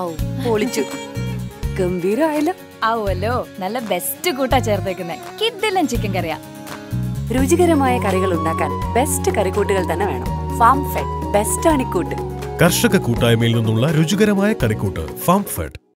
പൊളിച്ചു. ഗംഭീരമായല്ലോ. ആവുമല്ലോ, നല്ല ബെസ്റ്റ് കൂട്ടാ ചേർത്തേക്കുന്നെ. കിഡിലൻ ചിക്കൻ കറിയാ. രുചികരമായ കറികൾ ഉണ്ടാക്കാൻ ബെസ്റ്റ് കറിക്കൂട്ടുകൾ തന്നെ വേണം. ഫാം ഫെഡ് ബെസ്റ്റ് ആണിക്കൂട്ട്. കർഷക കൂട്ടായ്മയിൽ നിന്നുള്ള രുചികരമായ കറിക്കൂട്ട് ഫാം ഫെഡ്.